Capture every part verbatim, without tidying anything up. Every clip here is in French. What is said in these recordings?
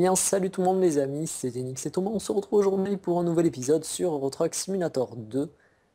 bien salut tout le monde les amis, c'est Enix et Thomas, on se retrouve aujourd'hui pour un nouvel épisode sur Euro Truck Simulator deux.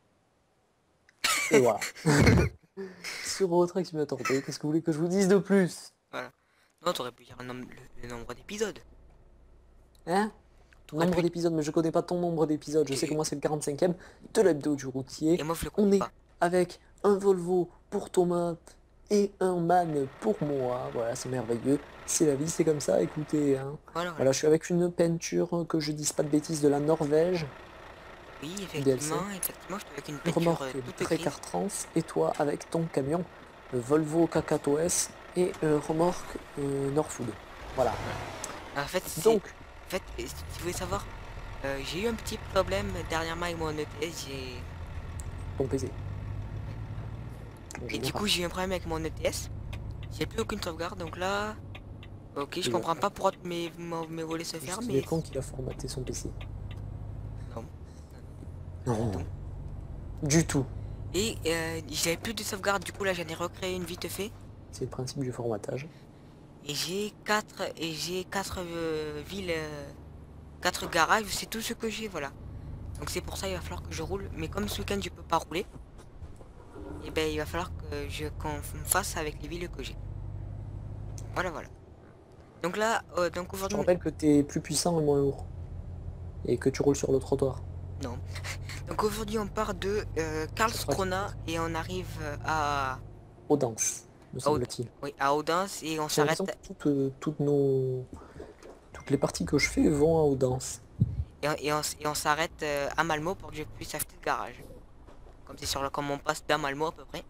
Et voilà. Sur Euro Truck Simulator deux, qu'est-ce que vous voulez que je vous dise de plus? Voilà. Non, t'aurais pu dire un nombre- le, le nombre d'épisodes. Hein? T'aurais Nombre pu... d'épisodes, mais je connais pas ton nombre d'épisodes, je sais que Et, moi c'est le quarante-cinquième de l'hebdo du routier. et moi, je le On connais est pas. avec un Volvo pour Thomas et un Man pour moi, voilà c'est merveilleux. C'est la vie, c'est comme ça, écoutez. Hein. Voilà, voilà. Voilà, je suis avec une peinture, que je dise pas de bêtises, de la Norvège, Oui, D L C. effectivement, effectivement, je suis avec une Une peinture euh, remorque toute grise. Trek Trans et toi avec ton camion le Volvo Kakato S et euh, remorque euh, Norfood. Voilà. En fait, c'est... Donc, En fait, si tu voulais savoir, euh, j'ai eu un petit problème dernièrement avec mon E T S. J'ai... ton P C. En Et du général. coup, j'ai eu un problème avec mon E T S. J'ai plus aucune sauvegarde, donc là... Ok, je Il a, comprends pas pourquoi mes, mes, mes volets se juste ferment, qu'il est mais... con qu'il a formaté son P C. Non, non, non, du Non. tout. Du tout. Et euh, j'avais plus de sauvegarde, du coup là j'en ai recréé une vite fait. C'est le principe du formatage. Et j'ai quatre et j'ai quatre euh, villes, euh, quatre garages, c'est tout ce que j'ai, voilà. Donc c'est pour ça il va falloir que je roule. Mais comme ce week-end je peux pas rouler, et ben il va falloir que je qu'on me fasse avec les villes que j'ai. Voilà, voilà. Donc là, euh, donc Je te aujourd'hui, rappelle que t'es plus puissant et moins lourd. Et que tu roules sur le trottoir. non. Donc aujourd'hui on part de euh, C'est pratique. Karlskrona et on arrive euh, à Audense, me à, Aud- semble-t-il. oui, à Odense et on J'ai l'impression que s'arrête toutes, euh, toutes nos... toutes les parties que je fais vont à Audense. et, on- et on, s- et on s'arrête euh, à Malmo pour que je puisse acheter le garage. Comme c'est sur le comme on passe d'à Malmo à peu près.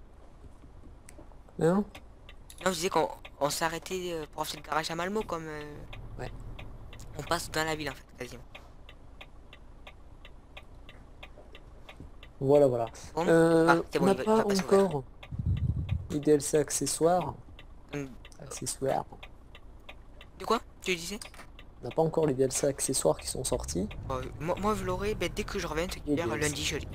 Hein? Non, je disais qu'on on s'est arrêté euh, pour acheter le garage à Malmo comme euh, Ouais. on passe dans la ville en fait quasiment. Voilà, voilà. Bon, ah Euh, c'est on bon, n'a il va, il pas va pas s'ouvrir. encore les D L C accessoires. Hum, Accessoires. De quoi tu disais? On n'a pas encore les D L C accessoires qui sont sortis. Bon, euh, moi, moi je l'aurai ben, dès que je reviens, Les c'est-à-dire D L C. lundi je l'ai.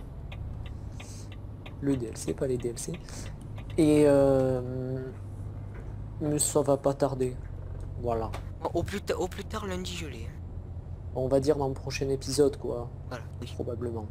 Le D L C, pas les D L C. Et euh, mais ça va pas tarder. Voilà. Bon, au plus ta- au plus tard lundi je l'ai. Hein. On va dire dans le prochain épisode, quoi. Voilà, oui. Probablement.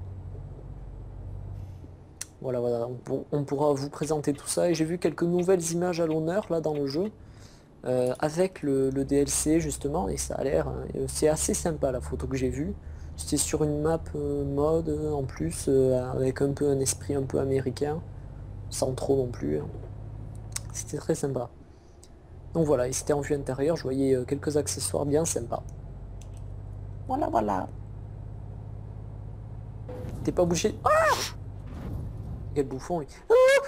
Voilà, voilà. On, pour- on pourra vous présenter tout ça. Et j'ai vu quelques nouvelles images à l'honneur, là, dans le jeu. euh, avec le, le D L C, justement. Et ça a l'air... hein, euh, c'est assez sympa, la photo que j'ai vue. C'était sur une map euh, mode, euh, en plus, euh, avec un peu un esprit un peu américain. Sans trop non plus. Hein. C'était très sympa. Donc voilà, et c'était en vue intérieure, je voyais euh, quelques accessoires bien sympas. Voilà, voilà. T'es pas bouché. Ah, quel bouffon, lui.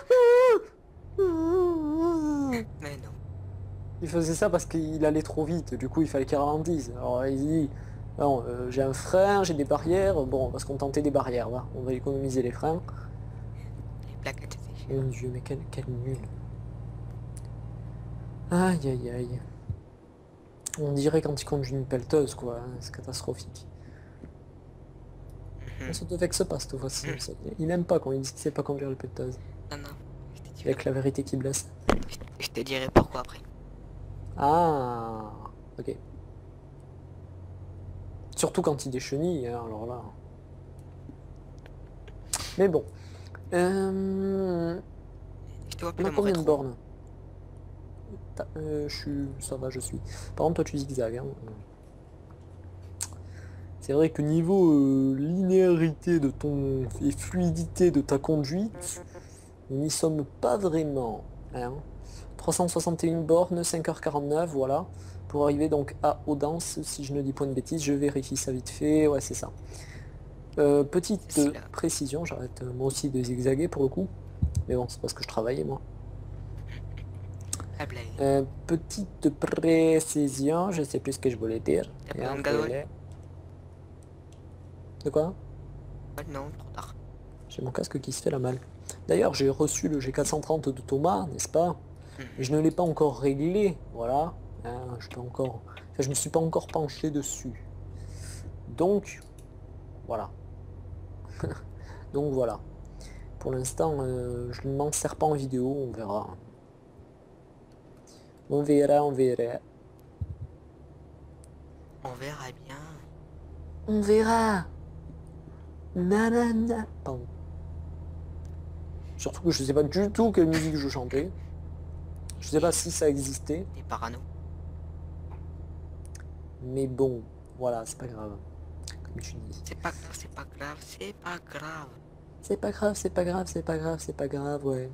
Mais non. Il faisait ça parce qu'il allait trop vite, du coup il fallait qu'il ralentisse. Alors il dit, non, euh, j'ai un frein, j'ai des barrières, bon, on va se contenter des barrières, va. On va économiser les freins. Les plaquettes c'est cher. Mon dieu, mais quel, quel nul. Aïe, aïe, aïe. On dirait quand il conduit une pelleteuse, quoi, hein, c'est catastrophique. On Mhm. se te vexe pas cette fois-ci. Mhm. Il n'aime pas quand il dit qu'il sait pas conduire le pelleteuse. Non, non. Je te dirai, Avec la vérité qui blesse. je je te dirai pourquoi après. Ah, ok. Surtout quand il déchenille, hein, alors là. Mais bon. Euh, Je te vois plus on a dans mon combien de rétro. bornes? T'as- euh, je suis... Ça va, je suis. Par contre, toi, tu zigzags. Hein. C'est vrai que niveau euh, linéarité de ton... et fluidité de ta conduite, nous n'y sommes pas vraiment. Hein. trois cent soixante et une bornes, cinq heures quarante-neuf, voilà. Pour arriver donc à Audense, si je ne dis point de bêtises, je vérifie ça vite fait. Ouais, c'est ça. Euh, petite C'est là. précision, j'arrête euh, moi aussi de zigzaguer pour le coup. Mais bon, c'est parce que je travaillais moi. La blague. Euh, petite précision, je sais plus ce que je voulais dire. T'as Et pas un de peu gasoil? laid. De quoi? Non, trop tard. J'ai mon casque qui se fait la malle. D'ailleurs, j'ai reçu le G quatre cent trente de Thomas, n'est-ce pas? Mhm. Et je ne l'ai pas encore réglé, voilà. Hein, je peux encore... Enfin, je me suis pas encore penché dessus. Donc, voilà. Donc voilà. Pour l'instant, euh, je ne m'en sers pas en vidéo, on verra. On verra, on verra. On verra bien. On verra. Nanana. Pardon. Surtout que je sais pas du tout quelle musique je chantais. Je sais pas si ça existait. Des parano. Mais bon, voilà, c'est pas grave. Comme tu dis. C'est pas grave, c'est pas grave, c'est pas grave. C'est pas grave, c'est pas grave, c'est pas grave, c'est pas grave, ouais.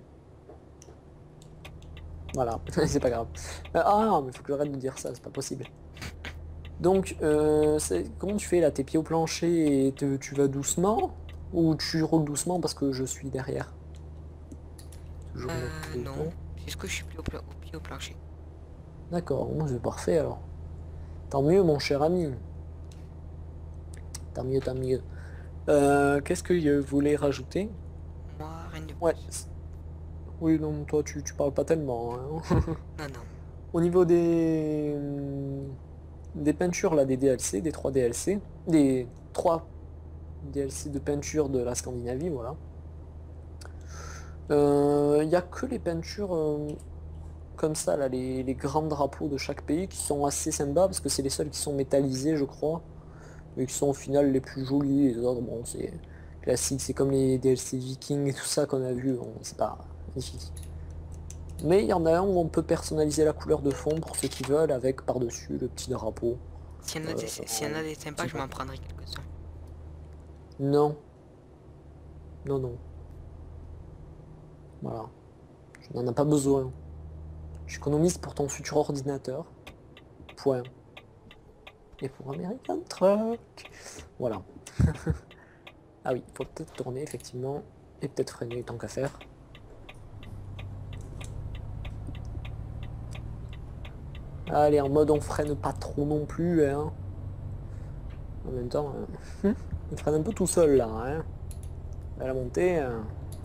Voilà, c'est pas grave. Euh, ah non, mais faut que j'arrête de dire ça, c'est pas possible. Donc, euh, comment tu fais là? Tes pieds au plancher et te, tu vas doucement? Ou tu roules doucement parce que je suis derrière? Toujours Euh, non. C'est ce que je suis plus au, pla- au pied au plancher. D'accord, bon, c'est parfait alors. Tant mieux mon cher ami. Tant mieux, tant mieux. Euh, Qu'est-ce que je voulais rajouter? Moi, rien de Ouais. plus. Oui, non, toi tu, tu parles pas tellement, hein. Non, non. Au niveau des, des peintures là, des D L C, des trois D L C, des trois D L C de peinture de la Scandinavie, voilà. Il euh, n'y a que les peintures euh, comme ça, là, les, les grands drapeaux de chaque pays qui sont assez sympas parce que c'est les seuls qui sont métallisés, je crois, mais qui sont au final les plus jolis. Les autres, bon, c'est classique, c'est comme les D L C Vikings et tout ça qu'on a vu, bon, c'est pas magnifique. Mais il y en a un où on peut personnaliser la couleur de fond pour ceux qui veulent, avec par-dessus le petit drapeau. S'il y en a des, Euh, s'il y en a des sympas, je m'en prendrai quelques-uns. Non. Non, non. Voilà. Je n'en ai pas besoin. J'économise pour ton futur ordinateur. Point. Et pour American Truck. Voilà. Ah oui, faut peut-être tourner, effectivement. Et peut-être freiner, tant qu'à faire. Allez, en mode on freine pas trop non plus, hein. En même temps, euh, il freine un peu tout seul, là, hein. À la montée... Euh...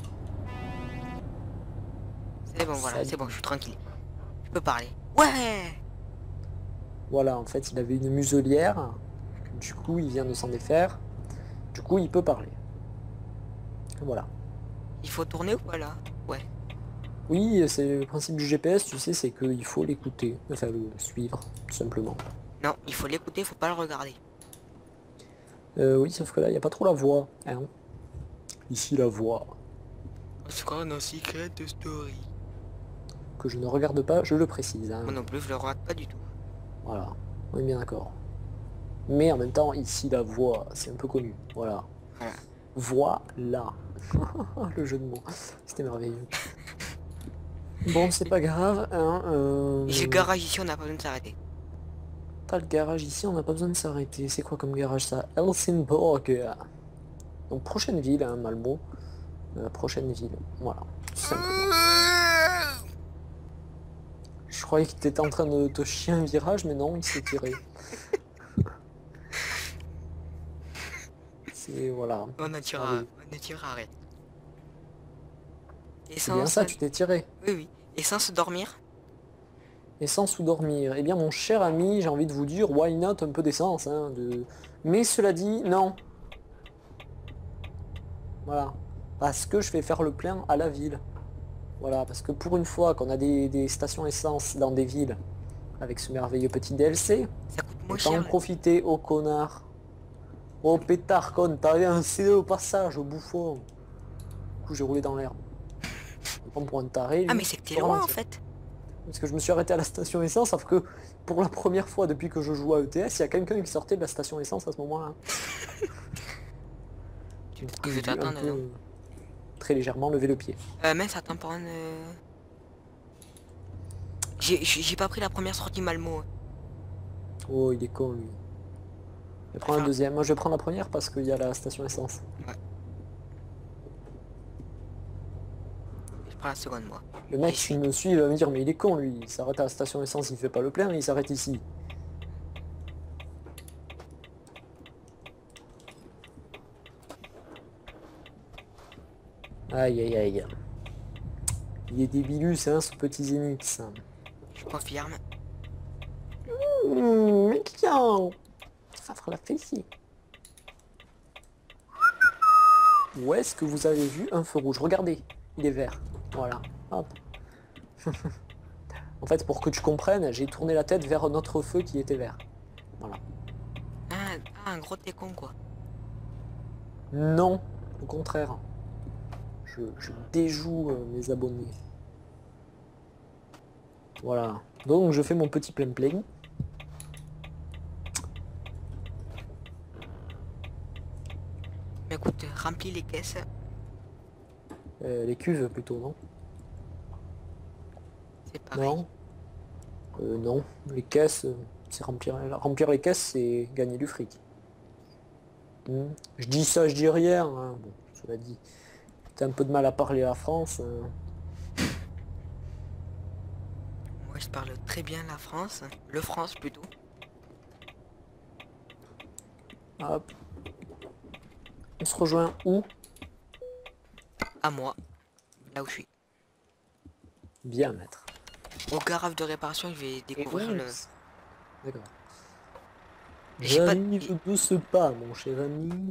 C'est bon, voilà, Ça- c'est bon, je suis tranquille. Je peux parler. Ouais! Voilà, en fait, il avait une muselière. Du coup, il vient de s'en défaire. Du coup, il peut parler. Voilà. Il faut tourner ou voilà? Ouais. Oui, c'est le principe du G P S, tu sais, c'est qu'il faut l'écouter. Enfin, le suivre, tout simplement. Non, il faut l'écouter, faut pas le regarder. Euh, oui, sauf que là, il n'y a pas trop la voix. Hein. Ici, la voix. C'est quoi nos secret de story? Que je ne regarde pas, je le précise. Hein. Moi non plus, je le regarde pas du tout. Voilà, on est bien d'accord. Mais en même temps, ici, la voix, c'est un peu connu. Voilà. Voilà. Voilà. Le jeu de mots. C'était merveilleux. Bon, c'est pas grave. Hein, euh... Et j'ai le garage ici, on n'a pas besoin de s'arrêter. T'as le garage ici, on n'a pas besoin de s'arrêter. C'est quoi comme garage ça? Helsingborg. Donc prochaine ville, hein, Malmo. Euh, prochaine ville. Voilà. Tout simplement. Je croyais que t'étais en train de te chier un virage, mais non, il s'est tiré. C'est voilà. On a tiré, Ah oui. on a tiré, arrête. C'est bien ça, tu t'es tiré. Oui, oui. Et sans se dormir? Et sans sous-dormir. Eh bien mon cher ami, j'ai envie de vous dire, why not un peu d'essence, hein, de... Mais cela dit, non. Voilà. Parce que je vais faire le plein à la ville. Voilà, parce que pour une fois qu'on a des, des stations essence dans des villes, avec ce merveilleux petit D L C, Ça coûte moins autant en cher. profiter, oh connard. Oh pétard, con, t'avais un C D au passage, au bouffon. Du coup j'ai roulé dans l'herbe. Je me prends pour un taré. Ah lui, mais c'est que t'es pour loin en ralentir. fait. Parce que je me suis arrêté à la station essence, sauf que pour la première fois depuis que je joue à E T S, il y a quelqu'un qui sortait de la station essence à ce moment-là. Du coup, Que je j'ai dû un t'attends, peu, non très légèrement lever le pied. Euh, mince, attends pour un... Euh... J'ai j'ai pas pris la première sortie Malmo. Oh, il est con lui. Je vais prendre la Enfin- deuxième. Moi je vais prendre la première parce qu'il y a la station essence. Ouais. Je prends la seconde moi. Le mec Et s'il me suit il va me dire mais il est con lui, il s'arrête à la station essence, il fait pas le plein, il s'arrête ici. Aïe aïe aïe. Il est débilus hein ce petit Zenix. Je confirme. Mmh, mais tiens, ça fera la fessée. Où est-ce que vous avez vu un feu rouge? Regardez, il est vert. Voilà. Hop. En fait, pour que tu comprennes, j'ai tourné la tête vers notre feu qui était vert. Voilà. Ah, un gros t'es con quoi. Non, au contraire. Je, je déjoue euh, mes abonnés. Voilà. Donc je fais mon petit plein-plein. Mais écoute, remplis les caisses. Euh, les cuves plutôt, non? C'est pareil. Non. Euh, non. Les caisses, euh, c'est remplir. Remplir les caisses, c'est gagner du fric. Hmm. Je dis ça, je dis rien. Hein. Bon, cela dit. T'as un peu de mal à parler la France. Hein. Moi, je parle très bien la France. Le France plutôt. Hop. On se rejoint où? À moi. Là où je suis. Bien, maître. Au garage de réparation, je vais Et découvrir où? le... D'accord. J'ai pas... J'arrive de ce pas, mon cher ami.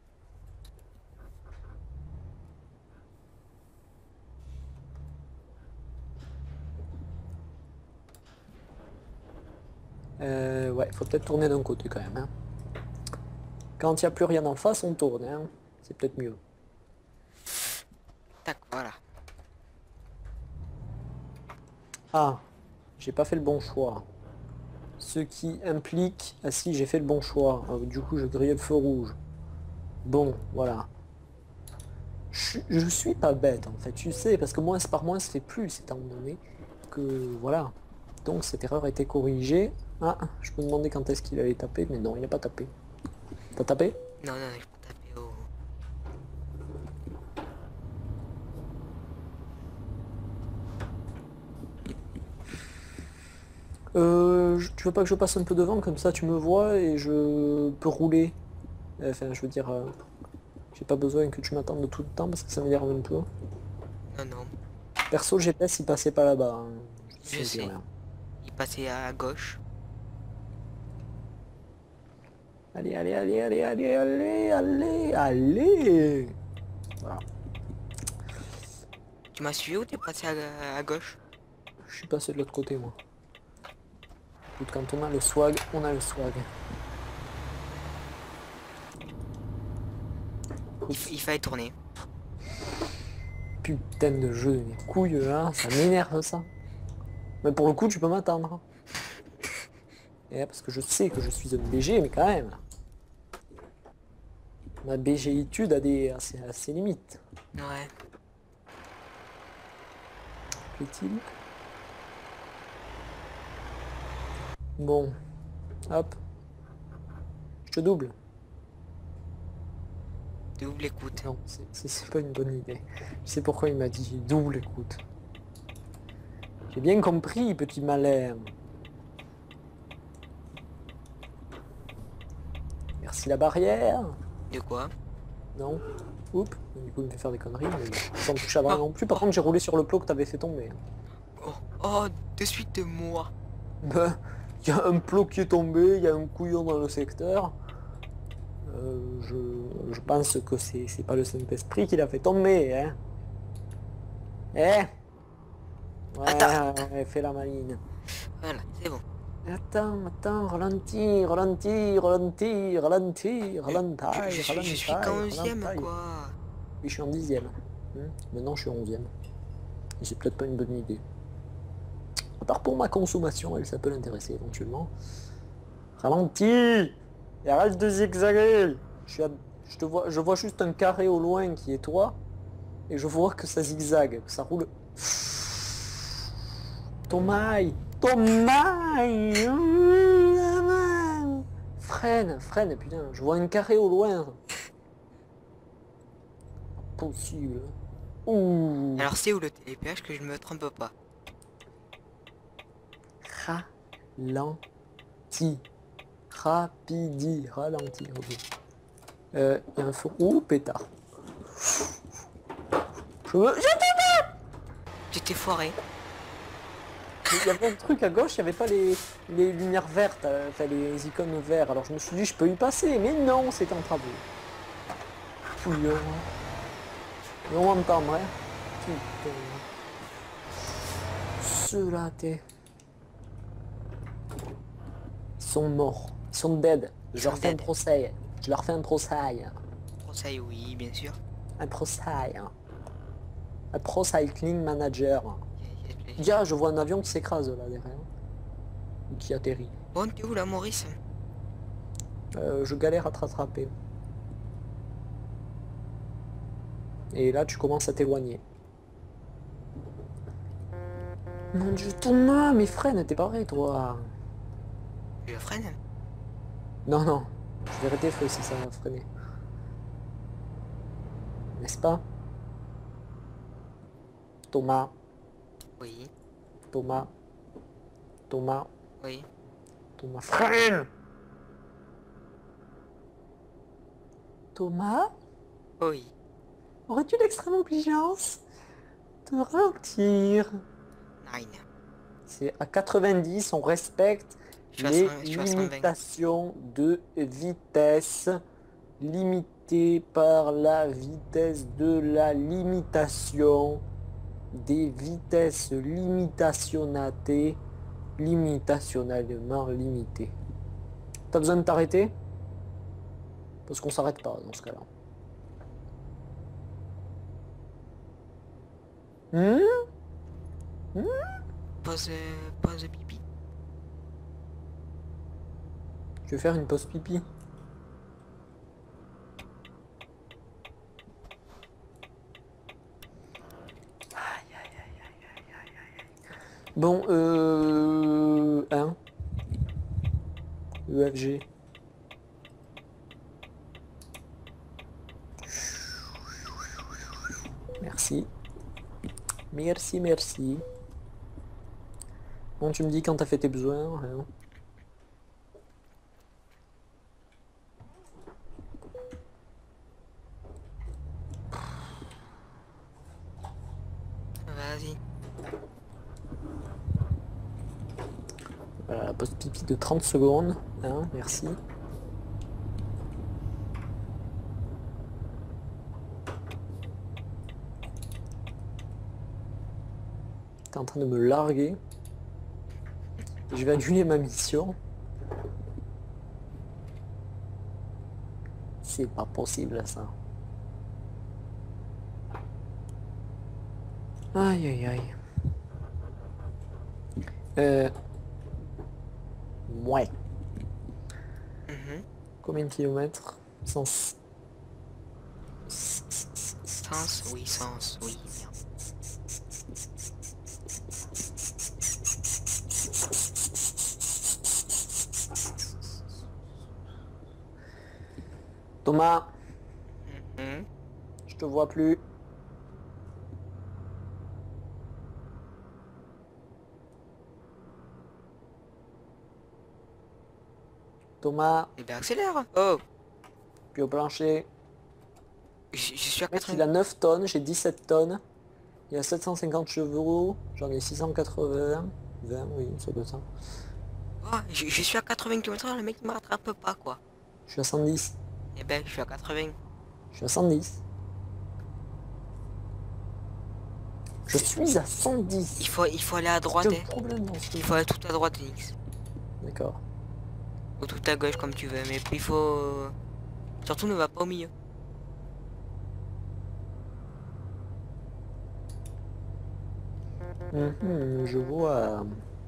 Euh, ouais, faut peut-être tourner d'un côté quand même. Hein. Quand il n'y a plus rien en face, on tourne. Hein. C'est peut-être mieux. Tac, voilà. Ah, j'ai pas fait le bon choix. Ce qui implique... Ah si, j'ai fait le bon choix. Euh, du coup, je grillais le feu rouge. Bon, voilà. Je, je suis pas bête, en fait, tu sais, parce que moins par moins, ça fait plus, étant donné que... Voilà. Donc, cette erreur a été corrigée. Ah, je me demandais quand est-ce qu'il allait taper, mais non, il n'a pas tapé. T'as tapé? Non, non, je peux taper au... Euh, je- tu veux pas que je passe un peu devant, comme ça tu me vois et je peux rouler. Enfin, je veux dire, euh, j'ai pas besoin que tu m'attendes tout le temps parce que ça m'énerve un peu. Non, non. Perso, le G P S il passait pas là-bas. Hein. Je Je te dis sais. rien. Il passait à gauche. Allez, allez, allez, allez, allez, allez, allez, allez. Voilà. Tu m'as suivi ou t'es passé à, à gauche? Je suis passé de l'autre côté, moi. Écoute, quand on a le swag, on a le swag. Il, f- il fallait tourner. Putain de jeu, mes couilles là, ça m'énerve ça. Mais pour le coup, tu peux m'attendre. Et parce que je sais que je suis un B G, mais quand même. Ma BGitude a des a ses, a ses limites. Ouais. Plaît-il? Bon. Hop. Je te double. Double écoute. Non, c'est- c'est c'est pas une bonne idée. Je sais pourquoi il m'a dit double écoute. J'ai bien compris, petit malin. Merci la barrière. De quoi? Non. Oups. Du coup, il me fait faire des conneries, mais sans toucher à barrière non plus. Par contre, j'ai roulé sur le plot que t'avais fait tomber. Oh, oh, de suite de moi. Ben, il y a un plot qui est tombé, il y a un couillon dans le secteur. Euh, je, je pense que c'est c'est pas le Saint-Esprit qui l'a fait tomber, hein. Eh Ouais, Attends. ouais, fais la maline. Voilà, c'est bon. Attends, attends, ralentis, ralentis, ralentis, ralentis, Je, ralentis, je suis, je suis ralentis, qu'en onzième ralentis. quoi. Oui, je suis en dixième. Hmm. Maintenant, je suis en onzième. Et c'est peut-être pas une bonne idée. À part pour ma consommation, elle, ça peut l'intéresser éventuellement. Ralentis et arrête de zigzaguer. Je, suis à- je te vois, je vois juste un carré au loin qui est toi. Et je vois que ça zigzague, que ça roule. Tomaille, Tomaille, freine, freine, putain, je vois un carré au loin. Possible. Ouh. Alors c'est où le télépéage que je me trompe pas? Ralenti. Rapidi, ralenti. Ok. Euh, il y a un feu. Ouh, pétard. Je veux... Tu t'es foiré. Il y avait un truc à gauche, il n'y avait pas les, les lumières vertes, euh, enfin les icônes vertes. Alors je me suis dit, je peux y passer, mais non, c'est en travaux. Pouillon. Ils vont m'entendre, hein. Putain. Ceux-là, t'es... Ils sont morts. Ils sont dead. Je Ils leur sont fais un dead. procès. Je leur fais un procès. Conseil, oui, bien sûr. Un procès. Un pro cycling manager. Yes, yes, yes. Dia, je vois un avion qui s'écrase là derrière. Ou qui atterrit. Bon, t'es où là, Maurice? Euh, je galère à te rattraper. Et là, tu commences à t'éloigner. Mon dieu, Thomas, mes freins, t'es pareil, toi. Je le freine. Non, non. Je verrai tes feux si ça va freiner. N'est-ce pas? Thomas, Oui, Thomas, Thomas, oui. Thomas. Freine! Thomas, Oui. aurais-tu l'extrême obligeance de ralentir? Nine. C'est à quatre-vingt-dix, on respecte Je suis à les cent, je suis à cent vingt. limitations de vitesse limitées par la vitesse de la limitation des vitesses limitationnatées, limitationnellement limitées. T'as besoin de t'arrêter? Parce qu'on s'arrête pas dans ce cas-là. Hmm. Hmm. Pause, euh, pause pipi. Je vais faire une pause pipi. Bon, euh... un. E F G. Merci. Merci, merci. Bon, tu me dis quand t'as fait tes besoins. Hein. Vas-y. Voilà, la pause pipi de trente secondes. Hein, merci. T'es en train de me larguer. Je vais annuler ma mission. C'est pas possible ça. Aïe aïe aïe. Euh... Ouais. Mhm. Combien de kilomètres? cent... Sens, oui, sens, oui. Merde. Thomas, Mhm. je te vois plus. Thomas, Eh ben accélère. Oh, puis au plancher. je, je suis à Le mec, il quatre-vingts. a neuf tonnes, j'ai dix-sept tonnes. Il a sept cent cinquante chevaux, j'en ai six cent quatre-vingts. vingt, oui, ça doit être ça. Oh, je, je suis à quatre-vingts kilomètres heure, le mec me rattrape pas quoi. Je suis à cent dix. Eh ben je suis à quatre-vingts. Je suis à cent dix. Je suis à cent dix. Il faut, il faut aller à droite. C'est Hein. un problème dans ce Il faut aller tout à droite, Nix. D'accord. Ou tout à gauche comme tu veux, mais il faut... Surtout ne va pas au milieu. Mhm, je vois.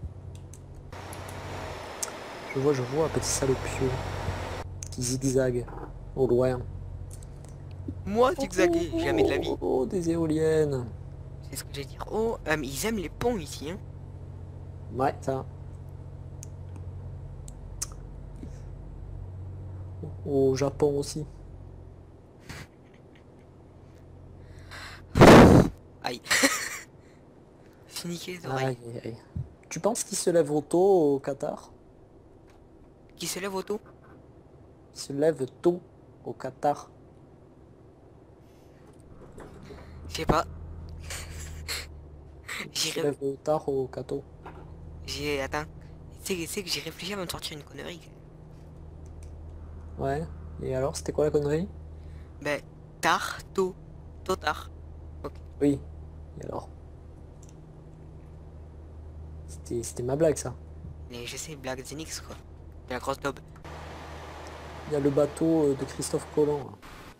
Je vois, je vois, petit salopieux. Qui zigzague au loin. Moi, zigzaguer, jamais de la vie. Oh, oh, des éoliennes. C'est ce que j'ai dire. Oh, euh, mais ils aiment les ponts ici, hein. Ouais, ça. Au Japon aussi. Aïe. C'est niqué les Aïe, oreilles. aïe, aïe. Tu penses qu'ils se lèvent tôt au Qatar? Qui se lève auto? Ils se lèvent tôt au Qatar. Je sais pas. Ils se J'irai... lèvent tard au Cato. J'ai... Attends. Tu sais, tu sais que j'ai réfléchi avant de sortir une connerie. Ouais. Et alors, c'était quoi la connerie? Ben, tard, tôt. Tôt tard. Ok. Oui. Et alors? C'était c'était ma blague, ça. Mais je sais, blague Zenix quoi. De la grosse daube. Il y a le bateau euh, de Christophe Colomb. Là.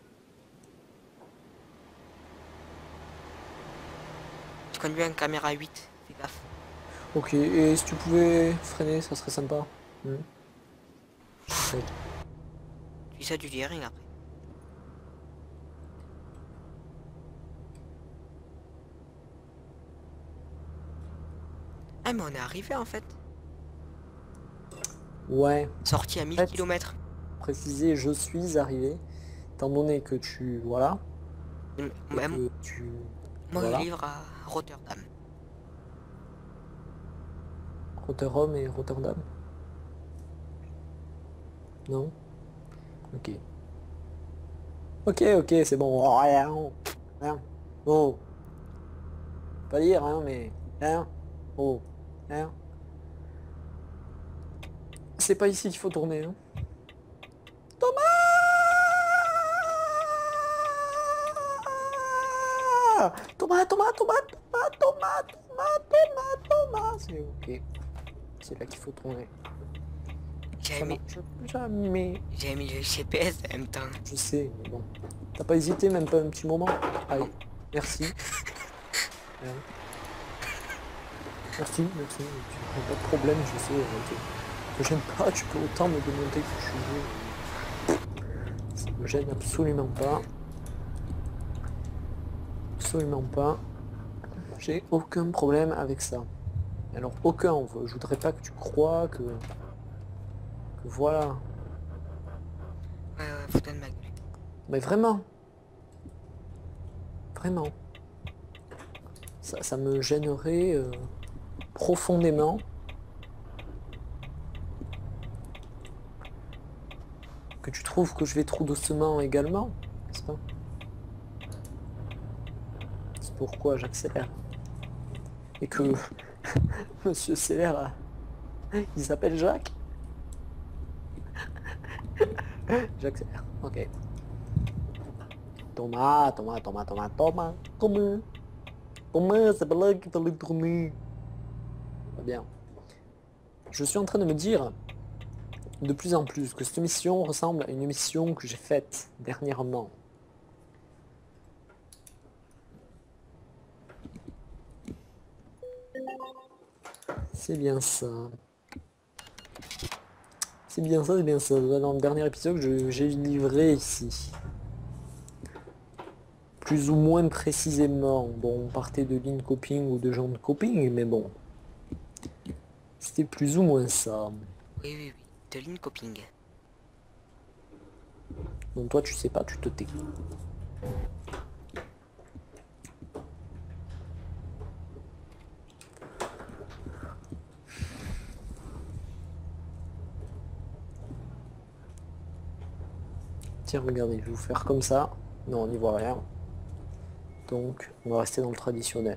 Je conduis un caméra huit, fais gaffe. Ok, et si tu pouvais freiner, ça serait sympa. Hmm. Ouais. Tu dis ça, tu dis rien après. Ah mais on est arrivé en fait. Ouais. Sorti à En mille fait, kilomètres. préciser, je suis arrivé, étant donné que tu, voilà, et Même que tu, moi je voilà, livre à Rotterdam. Rotterdam et Rotterdam, non? Ok. Ok, ok, c'est bon. Oh, rien, rien. Oh, pas dire, hein, mais rien. Oh, rien. C'est pas ici qu'il faut tourner, hein. Thomas! Thomas, Thomas, Thomas, Thomas, Thomas, Thomas, Thomas, Thomas. C'est ok. C'est là qu'il faut tourner. J'ai Ça mis, marche jamais. j'ai mis le G P S en même temps. Je sais, mais bon. T'as pas hésité, même pas un petit moment? Allez, merci. Rien. Merci, merci. Tu- Pas de problème, je sais. Ok. Que j'aime pas, tu peux autant me démonter que tu veux. Ça me gêne absolument pas. Absolument pas. J'ai aucun problème avec ça. Alors aucun, je voudrais pas que tu crois que, que voilà. Ouais ouais, foutais de ma gueule. Mais vraiment, vraiment. Ça, ça me gênerait euh, profondément que tu trouves que je vais trop doucement également, n'est-ce pas? C'est pourquoi j'accélère. Et que Monsieur Célère, il s'appelle Jacques. J'accélère. Ok. Thomas, Thomas, Thomas, Thomas, Thomas, Thomas. Thomas, c'est pas là qu'il fallait tourner. Pas bien. Je suis en train de me dire de plus en plus que cette mission ressemble à une mission que j'ai faite dernièrement. C'est bien ça. C'est bien ça, c'est bien ça. Dans le dernier épisode, je- j'ai livré ici. Plus ou moins précisément. Bon, on partait de Lean Coping ou de Jean de Coping, mais bon. C'était plus ou moins ça. Oui oui oui, de Lean Coping. Donc toi, tu sais pas, tu te tais. Tiens, regardez, je vais vous faire comme ça. Non, on n'y voit rien. Donc, on va rester dans le traditionnel.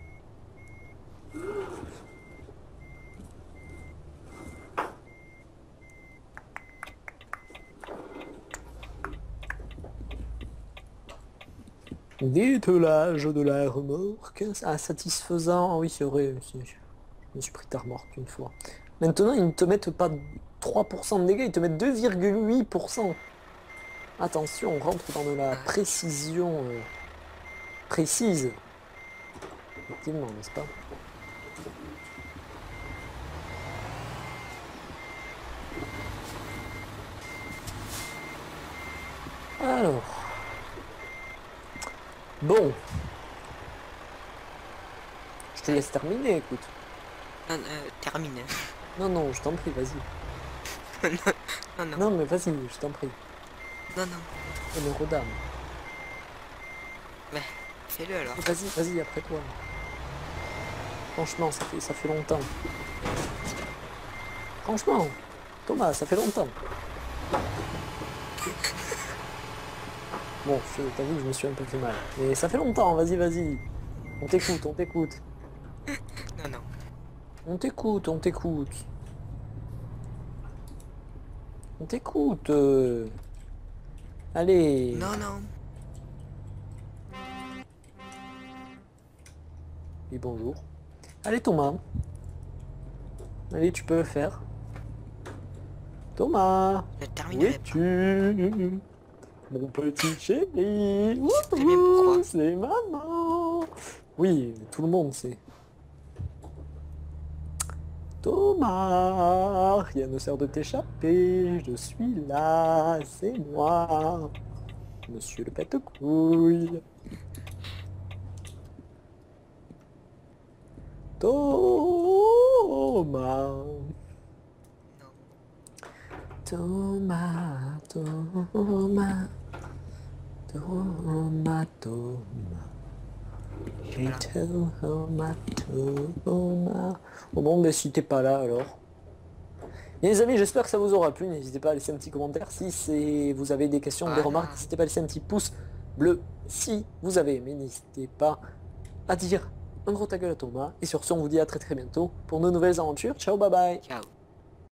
Dételage de la remorque. Ah, satisfaisant. Ah oui, c'est vrai. Je me suis pris ta remorque une fois. Maintenant, ils ne te mettent pas trois pour cent de dégâts, ils te mettent deux virgule huit pour cent. Attention, on rentre dans de la précision euh, précise. Effectivement, n'est-ce pas? Alors. Bon. Je te laisse terminer, écoute. Non, euh, termine. Non, non, je t'en prie, vas-y. non, non, Non, mais vas-y, je t'en prie. non, non. Honneur aux dames. Mais fais-le alors. Vas-y, vas-y, après toi. Franchement, ça fait, ça fait longtemps. Franchement, Thomas, ça fait longtemps. Bon, je t'avoue que je me suis un peu fait mal. Mais ça fait longtemps, vas-y, vas-y. On t'écoute, on t'écoute. Non, non. On t'écoute, on t'écoute. On t'écoute. euh. Allez. Non, non. Et bonjour. Allez Thomas. Allez, tu peux le faire. Thomas, Je où terminerai pas. es-tu? Mon petit chéri, très bien pourquoi. wouhou, c'est maman. Oui, tout le monde sait. Thomas, rien ne sert de t'échapper, je suis là, c'est moi, monsieur le pète-couille. Thomas, Non. Thomas, Thomas, Thomas, Thomas. Hey Voilà. Thomas, Thomas. Bon, bon, mais si t'es pas là alors. Et les amis, j'espère que ça vous aura plu. N'hésitez pas à laisser un petit commentaire si c'est vous avez des questions, des Voilà. remarques. N'hésitez pas à laisser un petit pouce bleu si vous avez aimé. N'hésitez pas à dire un gros ta gueule à Thomas. Et sur ce, on vous dit à très très bientôt pour de nouvelles aventures. Ciao, bye bye. Ciao.